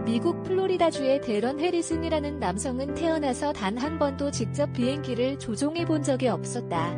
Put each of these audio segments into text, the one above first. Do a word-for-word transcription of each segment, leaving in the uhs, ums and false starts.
미국 플로리다주의 데런 해리슨이라는 남성은 태어나서 단 한 번도 직접 비행기를 조종해 본 적이 없었다.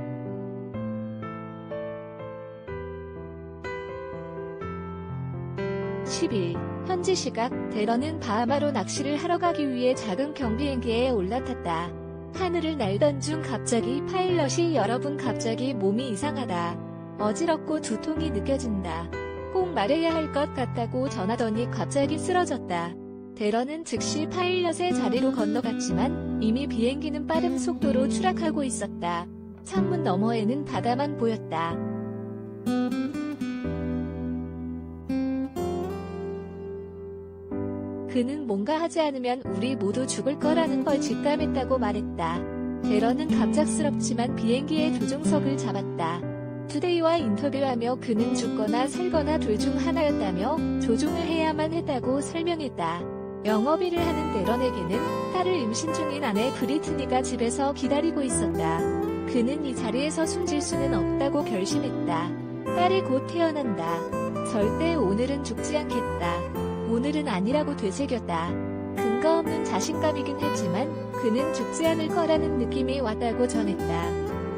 십 일, 현지 시각, 데런은 바하마로 낚시를 하러 가기 위해 작은 경비행기에 올라탔다. 하늘을 날던 중 갑자기 파일럿이 여러분 갑자기 몸이 이상하다. 어지럽고 두통이 느껴진다. 꼭 말해야 할 것 같다고 전하더니 갑자기 쓰러졌다. 데런은 즉시 파일럿의 자리로 건너갔지만 이미 비행기는 빠른 속도로 추락하고 있었다. 창문 너머에는 바다만 보였다. 그는 뭔가 하지 않으면 우리 모두 죽을 거라는 걸 직감했다고 말했다. 데런은 갑작스럽지만 비행기의 조종석을 잡았다. 투데이와 인터뷰하며 그는 죽거나 살거나 둘 중 하나였다며 조종을 해야만 했다고 설명했다. 영업일을 하는 데런에게는 딸을 임신 중인 아내 브리트니가 집에서 기다리고 있었다. 그는 이 자리에서 숨질 수는 없다고 결심했다. 딸이 곧 태어난다. 절대 오늘은 죽지 않겠다. 오늘은 아니라고 되새겼다. 근거 없는 자신감이긴 했지만 그는 죽지 않을 거라는 느낌이 왔다고 전했다.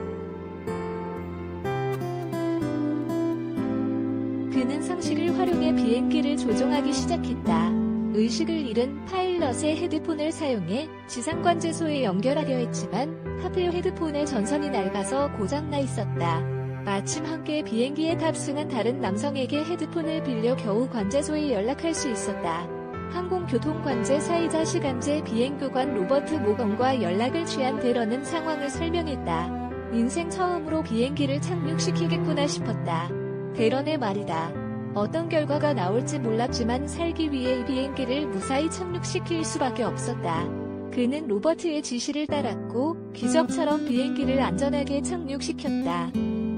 그는 상식을 활용해 비행기를 조종하기 시작했다. 의식을 잃은 파일럿의 헤드폰을 사용해 지상관제소에 연결하려 했지만 하필 헤드폰의 전선이 낡아서 고장나 있었다. 마침 함께 비행기에 탑승한 다른 남성에게 헤드폰을 빌려 겨우 관제소에 연락할 수 있었다. 항공교통관제사이자 시간제 비행교관 로버트 모건과 연락을 취한 데런은 상황을 설명했다. 인생 처음으로 비행기를 착륙시키겠구나 싶었다. 데런의 말이다. 어떤 결과가 나올지 몰랐지만 살기 위해 이 비행기를 무사히 착륙시킬 수밖에 없었다. 그는 로버트의 지시를 따랐고 기적처럼 비행기를 안전하게 착륙시켰다.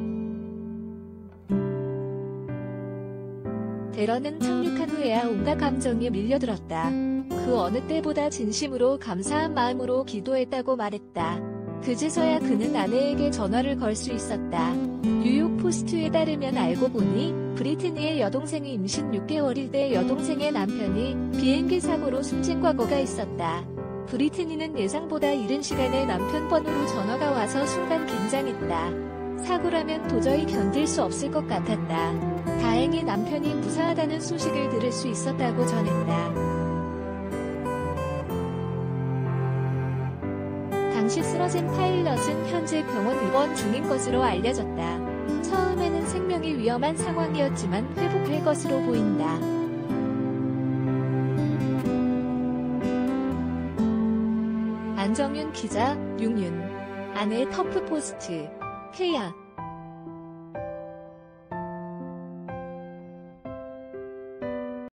데런은 착륙한 후에야 온갖 감정이 밀려들었다. 그 어느 때보다 진심으로 감사한 마음으로 기도했다고 말했다. 그제서야 그는 아내에게 전화를 걸 수 있었다. 뉴욕 포스트에 따르면 알고 보니 브리트니의 여동생이 임신 육 개월일 때 여동생의 남편이 비행기 사고로 숨진 과거가 있었다. 브리트니는 예상보다 이른 시간에 남편 번호로 전화가 와서 순간 긴장했다. 사고라면 도저히 견딜 수 없을 것 같았다. 다행히 남편이 무사하다는 소식을 들을 수 있었다고 전했다. 당시 쓰러진 파일럿은 현재 병원 입원 중인 것으로 알려졌다. 처음에는 생명이 위험한 상황이었지만 회복할 것으로 보인다. 안정윤 기자, 육윤. 아내 터프포스트. 케이아